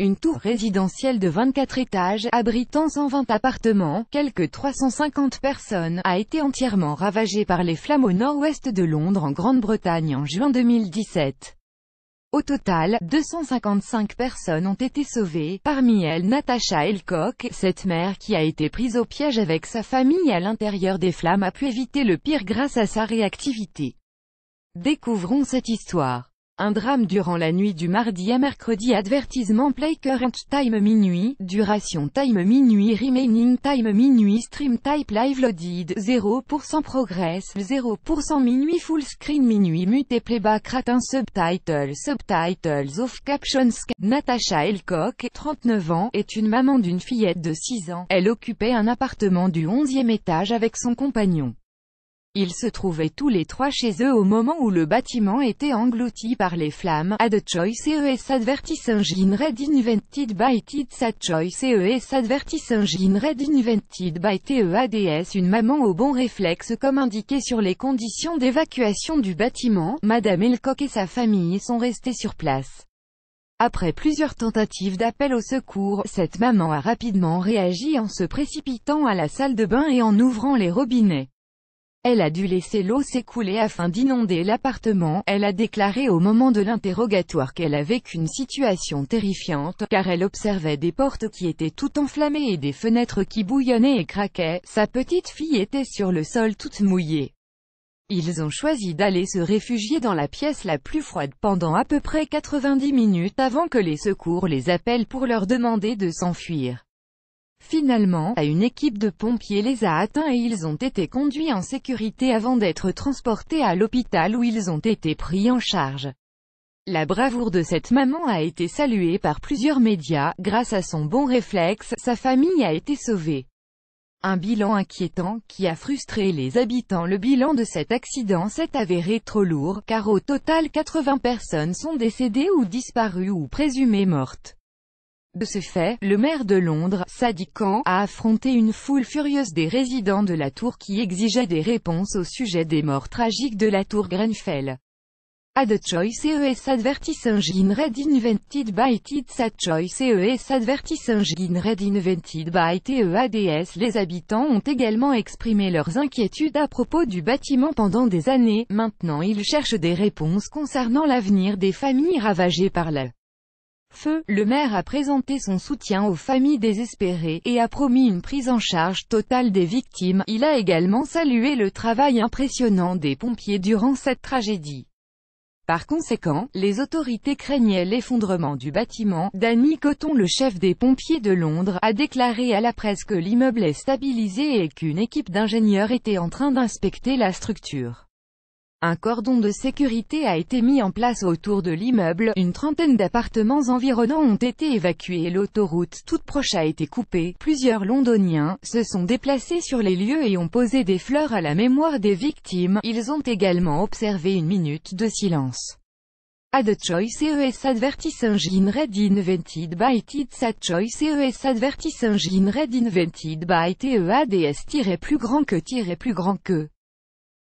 une tour résidentielle de 24 étages, abritant 120 appartements, quelques 350 personnes, a été entièrement ravagée par les flammes au nord-ouest de Londres en Grande-Bretagne en juin 2017. Au total, 255 personnes ont été sauvées, parmi elles Natasha Elcock. Cette mère qui a été prise au piège avec sa famille à l'intérieur des flammes a pu éviter le pire grâce à sa réactivité. Découvrons cette histoire. Un drame durant la nuit du mardi à mercredi. Advertisement play current time minuit, duration time minuit, remaining time minuit, stream type live loaded, 0% progress, 0% minuit, full screen minuit, mute playback ratin, subtitles off captions. Natasha Elcock, 39 ans, est une maman d'une fillette de 6 ans. Elle occupait un appartement du 11e étage avec son compagnon. Ils se trouvaient tous les trois chez eux au moment où le bâtiment était englouti par les flammes. Ad choice ES advertising red invented by TEAD choice ES advertising red invented by TEADS. Une maman au bon réflexe comme indiqué sur les conditions d'évacuation du bâtiment. Madame Elcock et sa famille sont restées sur place. Après plusieurs tentatives d'appel au secours, cette maman a rapidement réagi en se précipitant à la salle de bain et en ouvrant les robinets. Elle a dû laisser l'eau s'écouler afin d'inonder l'appartement. Elle a déclaré au moment de l'interrogatoire qu'elle a vécu une situation terrifiante, car elle observait des portes qui étaient toutes enflammées et des fenêtres qui bouillonnaient et craquaient. Sa petite fille était sur le sol toute mouillée. Ils ont choisi d'aller se réfugier dans la pièce la plus froide pendant à peu près 90 minutes avant que les secours les appellent pour leur demander de s'enfuir. Finalement, une équipe de pompiers les a atteints et ils ont été conduits en sécurité avant d'être transportés à l'hôpital où ils ont été pris en charge. La bravoure de cette maman a été saluée par plusieurs médias. Grâce à son bon réflexe, sa famille a été sauvée. Un bilan inquiétant, qui a frustré les habitants. Le bilan de cet accident s'est avéré trop lourd, car au total 80 personnes sont décédées ou disparues ou présumées mortes. De ce fait, le maire de Londres, Sadiq Khan, a affronté une foule furieuse des résidents de la tour qui exigeaient des réponses au sujet des morts tragiques de la tour Grenfell. Ad choice ES advertising red invented by TEAD choice ES advertising red invented by TEADS. Les habitants ont également exprimé leurs inquiétudes à propos du bâtiment pendant des années. Maintenant ils cherchent des réponses concernant l'avenir des familles ravagées par le feu. Le maire a présenté son soutien aux familles désespérées, et a promis une prise en charge totale des victimes. Il a également salué le travail impressionnant des pompiers durant cette tragédie. Par conséquent, les autorités craignaient l'effondrement du bâtiment. Danny Cotton, le chef des pompiers de Londres, a déclaré à la presse que l'immeuble est stabilisé et qu'une équipe d'ingénieurs était en train d'inspecter la structure. Un cordon de sécurité a été mis en place autour de l'immeuble. Une trentaine d'appartements environnants ont été évacués et l'autoroute toute proche a été coupée. Plusieurs Londoniens se sont déplacés sur les lieux et ont posé des fleurs à la mémoire des victimes. Ils ont également observé une minute de silence. Ad choice ES advertising red invented by TEAD choice ES advertising red invented by TEADS. Plus grand que